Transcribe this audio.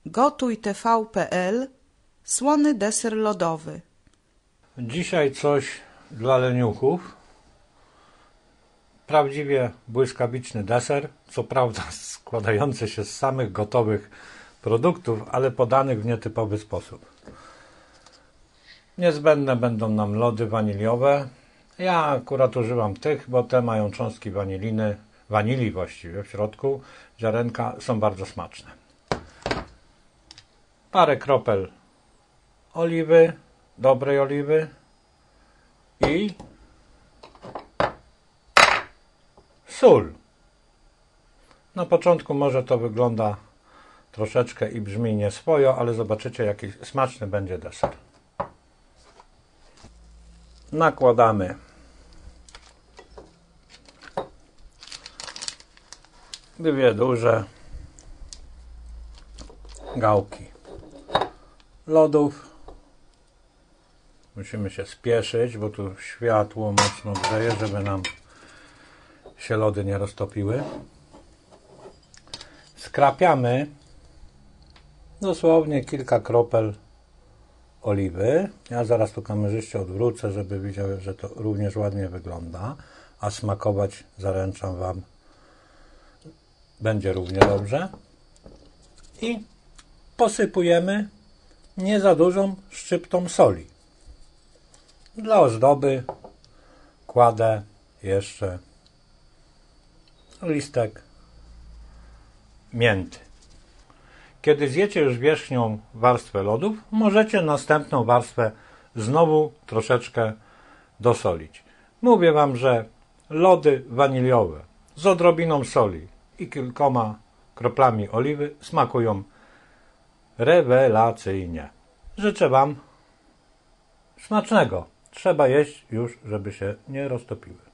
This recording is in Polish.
gotujtv.pl Słony deser lodowy. Dzisiaj coś dla leniuchów. Prawdziwie błyskawiczny deser, co prawda składający się z samych gotowych produktów, ale podanych w nietypowy sposób. Niezbędne będą nam lody waniliowe. Ja akurat używam tych, bo te mają cząstki wanilii właściwie w środku. Ziarenka są bardzo smaczne. Parę kropel oliwy, dobrej oliwy i sól. Na początku może to wygląda troszeczkę i brzmi nieswojo, ale zobaczycie, jaki smaczny będzie deser. Nakładamy dwie duże gałki lodów. Musimy się spieszyć, bo tu światło mocno grzeje, żeby nam się lody nie roztopiły. Skrapiamy dosłownie kilka kropel oliwy. Ja zaraz tu kamerzyście odwrócę, żeby widziały, że to również ładnie wygląda, a smakować, zaręczam Wam, będzie równie dobrze. I posypujemy nie za dużą szczyptą soli. Dla ozdoby kładę jeszcze listek mięty. Kiedy zjecie już wierzchnią warstwę lodów, możecie następną warstwę znowu troszeczkę dosolić. Mówię Wam, że lody waniliowe z odrobiną soli i kilkoma kroplami oliwy smakują rewelacyjnie. Życzę Wam smacznego. Trzeba jeść już, żeby się nie roztopiły.